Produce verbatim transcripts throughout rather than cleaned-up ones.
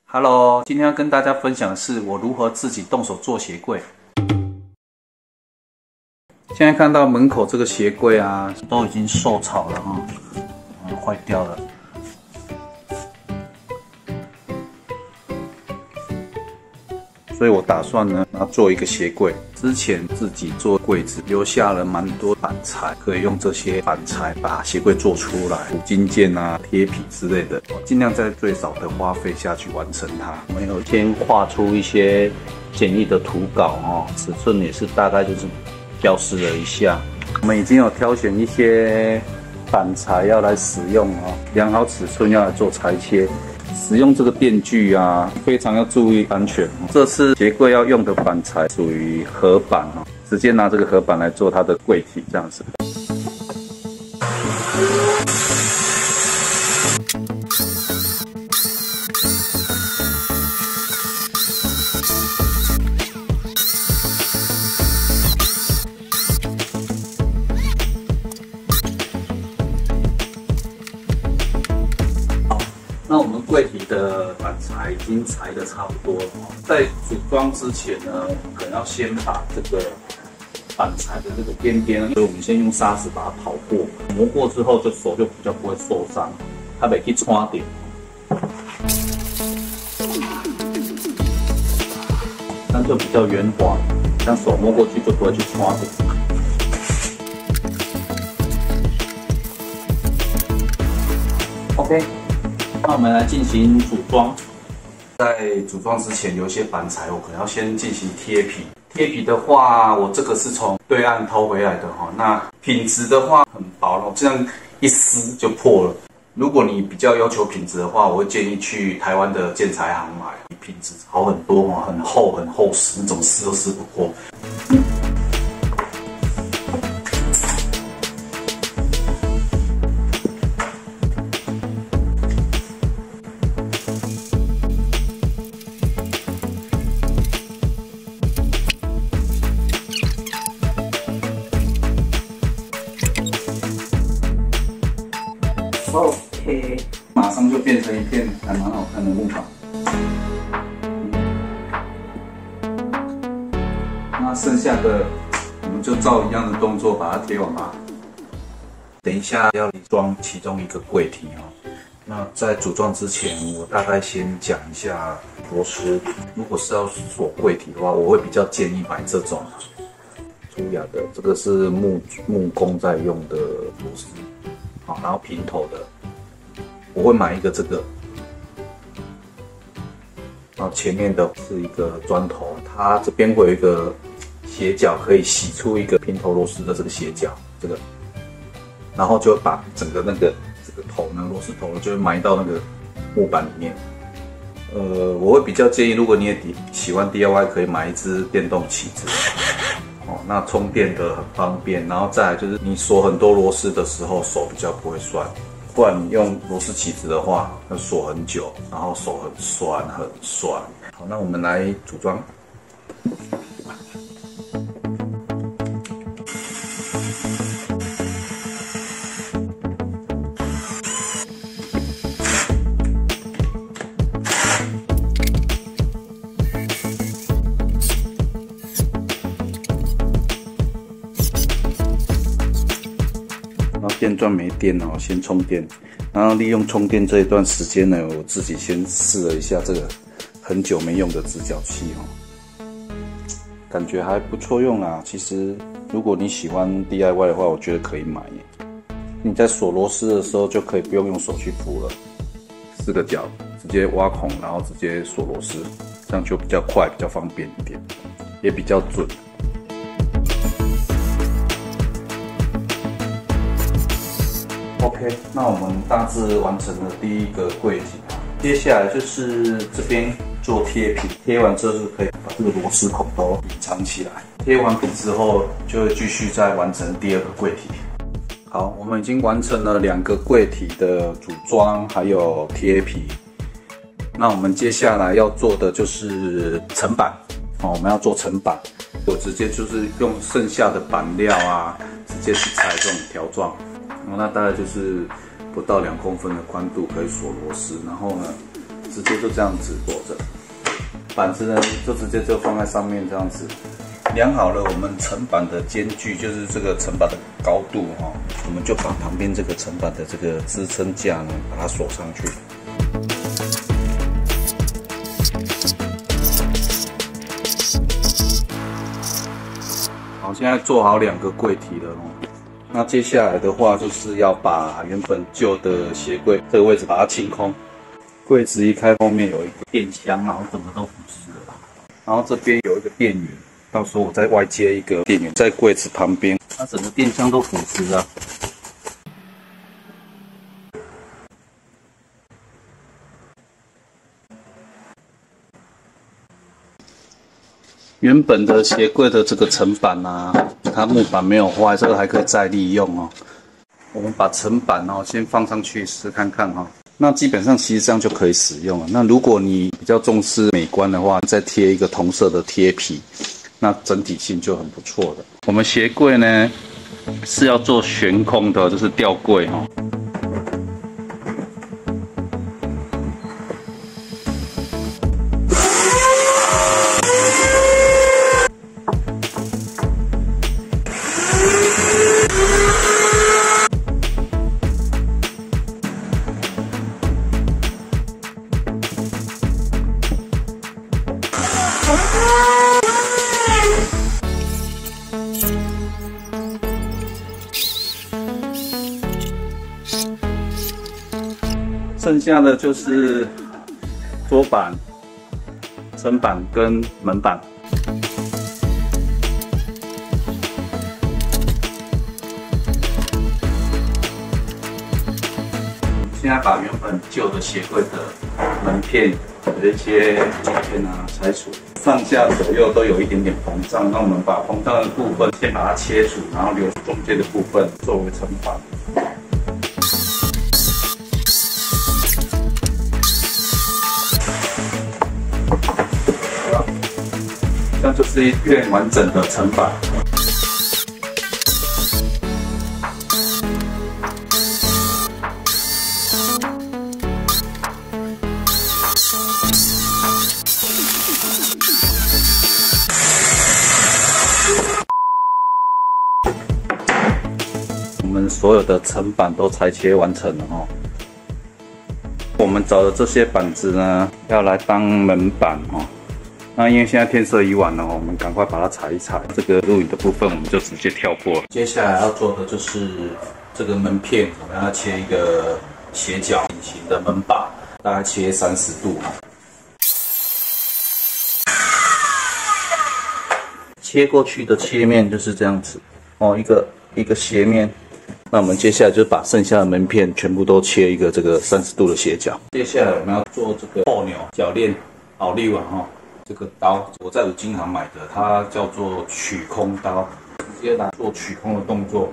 Hello， 今天要跟大家分享的是我如何自己动手做鞋柜。现在看到门口这个鞋柜啊，都已经受潮了哈，嗯，坏掉了。所以我打算呢，要做一个鞋柜。之前自己做柜子，留下了蛮多板材，可以用这些板材把鞋柜做出来，补金件啊、贴皮之类的，尽量在最少的花费下去完成它。我们有先画出一些简易的图稿哦，尺寸也是大概就是标示了一下。我们已经有挑选一些板材要来使用哦，量好尺寸要来做裁切。使用这个电锯啊，非常要注意安全。这次鞋柜要用的板材属于合板哦，直接拿这个合板来做它的柜体，这样子。那我们柜体的板材已经裁的差不多了，在组装之前呢，可能要先把这个板材的这个边边，所以我们先用砂纸把它刨过，磨过之后，就手就比较不会受伤，它没去穿点，这样就比较圆滑，这样手摸过去就不会去穿点。OK。那我们来进行组装。在组装之前，有一些板材我可能要先进行贴皮。贴皮的话，我这个是从对岸掏回来的哈。那品质的话很薄了，这样一撕就破了。如果你比较要求品质的话，我会建议去台湾的建材行买，品质好很多哈，很厚很厚实，你怎么撕都撕不破。OK， 马上就变成一片还蛮好看的木板。那剩下的我们就照一样的动作把它贴完吧。等一下要装其中一个柜体哦。那在组装之前，我大概先讲一下螺丝。如果是要锁柜体的话，我会比较建议买这种粗雅的，这个是木木工在用的螺丝。好，然后平头的，我会买一个这个，然后前面的是一个砖头，它这边会有一个斜角，可以洗出一个平头螺丝的这个斜角，这个，然后就把整个那个这个头呢，螺丝头呢，就会埋到那个木板里面。呃，我会比较建议，如果你也喜欢 D I Y， 可以买一支电动起子。哦，那充电的很方便，然后再来就是你锁很多螺丝的时候手比较不会酸，不然你用螺丝起子的话，要锁很久，然后手很酸很酸。好，那我们来组装。电钻没电哦，先充电，然后利用充电这一段时间呢，我自己先试了一下这个很久没用的直角器哦，感觉还不错用啊。其实如果你喜欢 D I Y 的话，我觉得可以买耶。你在锁螺丝的时候就可以不用用手去扶了，四个角直接挖孔，然后直接锁螺丝，这样就比较快，比较方便一点，也比较准。OK， 那我们大致完成了第一个柜体，接下来就是这边做贴皮，贴完之后就可以把这个螺丝孔都隐藏起来。贴完皮之后，就会继续再完成第二个柜体。好，我们已经完成了两个柜体的组装，还有贴皮。那我们接下来要做的就是层板哦，我们要做层板，我直接就是用剩下的板料啊，直接去裁这种条状。那大概就是不到两公分的宽度可以锁螺丝，然后呢，直直接就这样子裹着，板子呢就直接就放在上面这样子。量好了我们层板的间距，就是这个层板的高度哈、哦，我们就把旁边这个层板的这个支撑架呢，把它锁上去。好，现在做好两个柜体了哦。那接下来的话，就是要把原本旧的鞋柜这个位置把它清空。柜子一开，后面有一个电箱，然后整个都腐蚀了。然后这边有一个电源。到时候我再外接一个电源在柜子旁边，它整个电箱都腐蚀了。原本的鞋柜的这个层板啊，它木板没有坏，这个还可以再利用哦。我们把层板哦先放上去试看看哈、哦。那基本上其实这样就可以使用了。那如果你比较重视美观的话，再贴一个同色的贴皮。那整体性就很不错的。我们鞋柜呢是要做悬空的，就是吊柜哦。剩下的就是桌板、层板跟门板。现在把原本旧的鞋柜的门片的一些镜片啊拆除，上下左右都有一点点膨胀，那我们把膨胀的部分先把它切除，然后留中间的部分作为层板。这样就是一片完整的层板。我们所有的层板都裁切完成了哦。我们找的这些板子呢，要来当门板哦。那因为现在天色已晚了，我们赶快把它裁一裁。这个录影的部分我们就直接跳过。接下来要做的就是这个门片，我们要切一个斜角隐形的门把，大概切三十度。切过去的切面就是这样子哦，一个一个斜面。那我们接下来就把剩下的门片全部都切一个这个三十度的斜角。接下来我们要做这个后钮铰链奥利瓦哈。这个刀我在五金行买的，它叫做取空刀，直接来做取空的动作。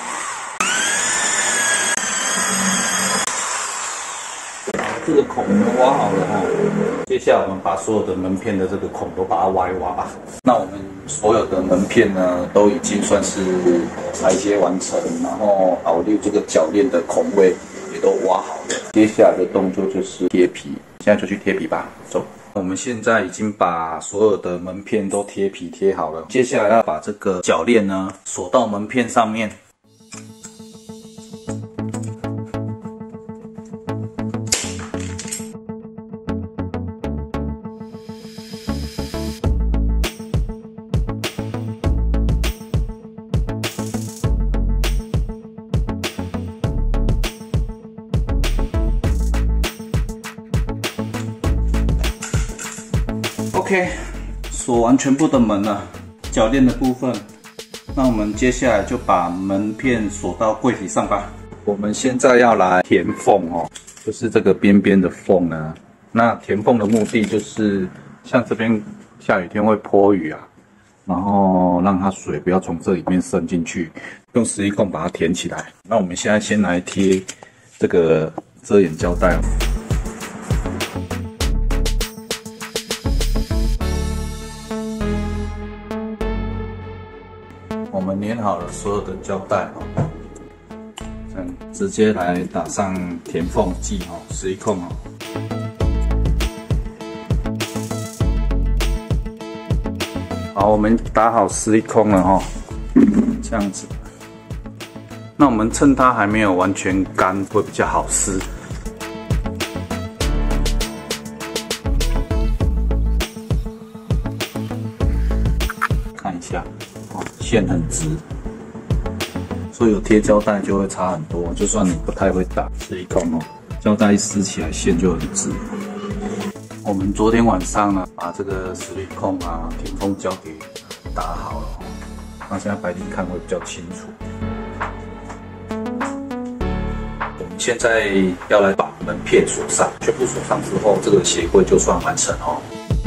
这个孔我们挖好了哦，接下来我们把所有的门片的这个孔都把它挖一挖吧。那我们所有的门片呢，都已经算是裁切完成，然后奥利这个铰链的孔位也都挖好了。接下来的动作就是贴皮，现在就去贴皮吧，走。我们现在已经把所有的门片都贴皮贴好了，接下来要把这个铰链呢锁到门片上面。OK， 锁完全部的门了，铰链的部分。那我们接下来就把门片锁到柜体上吧。我们现在要来填缝哦，就是这个边边的缝呢。那填缝的目的就是像这边下雨天会泼雨啊，然后让它水不要从这里面渗进去，用矽利康把它填起来。那我们现在先来贴这个遮掩胶带。我们粘好了所有的胶带哦，这样直接来打上填缝剂哦，矽利康哦。 好，我们打好矽利康了哈，这样子。那我们趁它还没有完全干，会比较好撕。看一下，哦，线很直，所以有贴胶带就会差很多。就算你不太会打矽利康哦，胶带一撕起来线就很直。我们昨天晚上呢，把这个矽利康啊、屏风胶给打好了，那现在白天看会比较清楚。我们现在要来把门片锁上，全部锁上之后，这个鞋柜就算完成哦。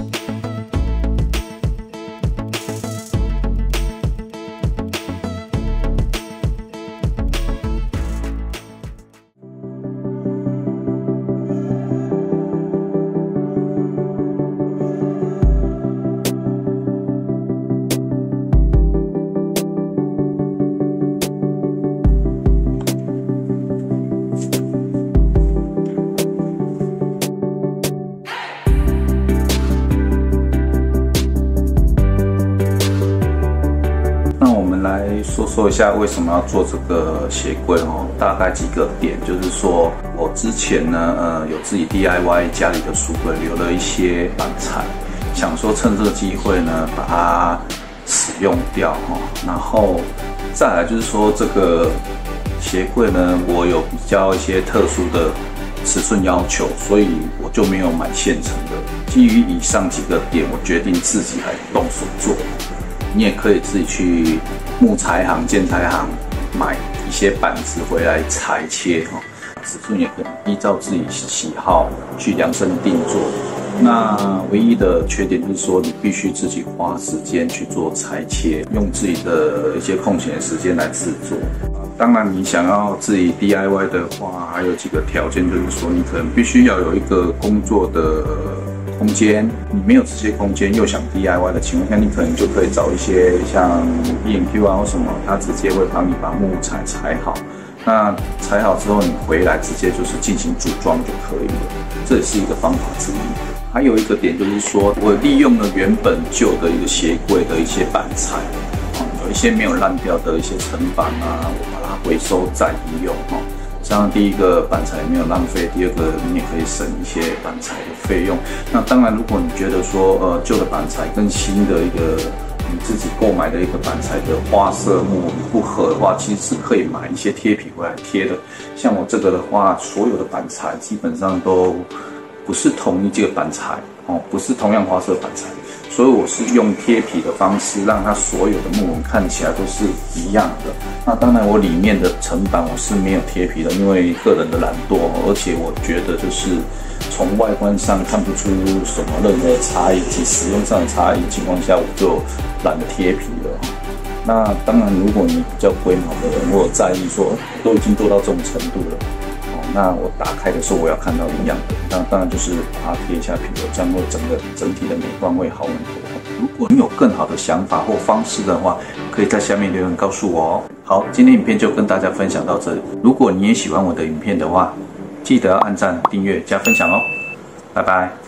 来说说一下为什么要做这个鞋柜哦，大概几个点，就是说我之前呢，呃，有自己 D I Y 家里的书柜留了一些板材，想说趁这个机会呢，把它使用掉哈。然后再来就是说这个鞋柜呢，我有比较一些特殊的尺寸要求，所以我就没有买现成的。基于以上几个点，我决定自己来动手做。你也可以自己去木材行、建材行买一些板子回来裁切哈，尺寸也可以依照自己喜好去量身定做。那唯一的缺点就是说，你必须自己花时间去做裁切，用自己的一些空闲的时间来制作。当然，你想要自己 D I Y 的话，还有几个条件，就是说你可能必须要有一个工作的空间，你没有这些空间又想 D I Y 的情况下，你可能就可以找一些像 B and Q 啊或什么，它直接会帮你把木材裁好。那裁好之后，你回来直接就是进行组装就可以了，这也是一个方法之一。还有一个点就是说，我利用了原本旧的一个鞋柜的一些板材，有一些没有烂掉的一些层板啊，我把它回收再利用哈。这样第一个板材没有浪费，第二个你也可以省一些板材的费用。那当然，如果你觉得说呃旧的板材跟新的一个你自己购买的一个板材的花色木不合的话，其实是可以买一些贴皮回来贴的。像我这个的话，所有的板材基本上都不是同一这个板材哦，不是同样花色板材，所以我是用贴皮的方式，让它所有的木纹看起来都是一样的。那当然，我里面的层板我是没有贴皮的，因为个人的懒惰，而且我觉得就是从外观上看不出什么任何差异及使用上的差异情况下，我就懒得贴皮了。那当然，如果你比较龟毛的人，我有在意说都已经做到这种程度了，哦，那我打开的时候我要看到一样的，那当然就是把它贴一下皮油，这样会整个整体的美观会好很多。如果你有更好的想法或方式的话，可以在下面留言告诉我哦。好，今天影片就跟大家分享到这里。如果你也喜欢我的影片的话，记得要按赞、订阅、加分享哦。拜拜。